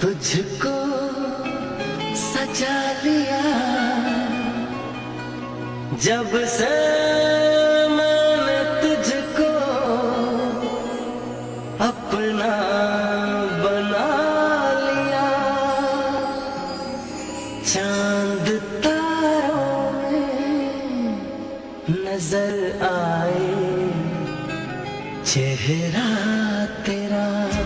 तुझको सजा लिया जब से मैंने तुझको अपना बना लिया। चांद तारों में नजर आए चेहरा तेरा।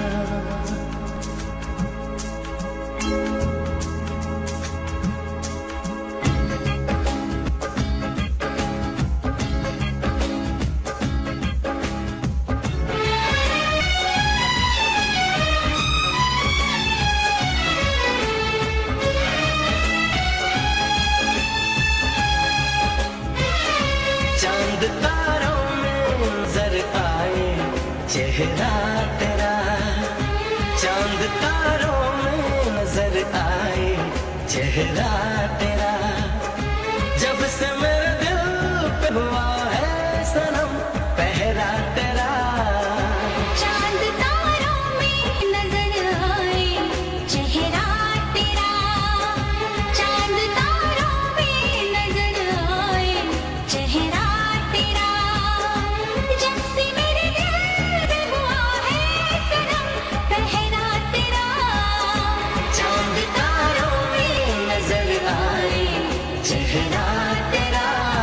चांद तारों में नजर आए चेहरा तेरा। चांद तारों में नजर आए चेहरा तेरा। जब से मेरे दिल पे हुआ है सनम पहरा तेरा। चांद तारों में नजर आए चेहरा तेरा। चांद तारों में नजर आए चेहरा तेरा। जब से मेरे दिल पे हुआ है सनम पहरा तेरा। चांद तारों में नजर आए चेहरा तेरा।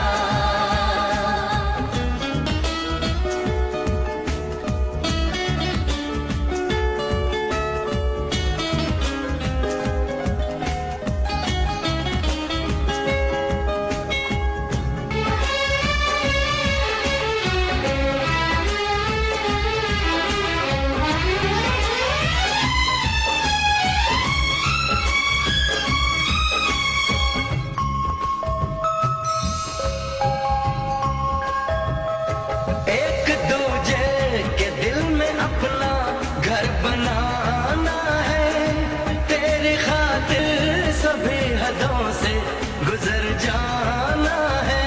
एक दूजे के दिल में अपना घर बनाना है। तेरी खातिर सभी हदों से गुजर जाना है।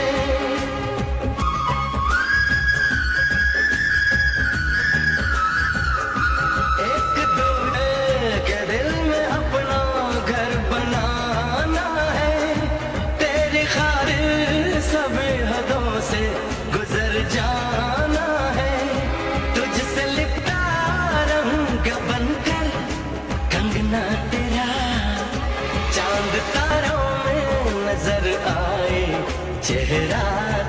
एक दूजे के दिल में अपना घर बनाना है। तेरी खातिर सभी हदों से गुजर जाना है। तुझसे लिपटा रंग बनकर कंगना तेरा। चांद तारों में नजर आए चेहरा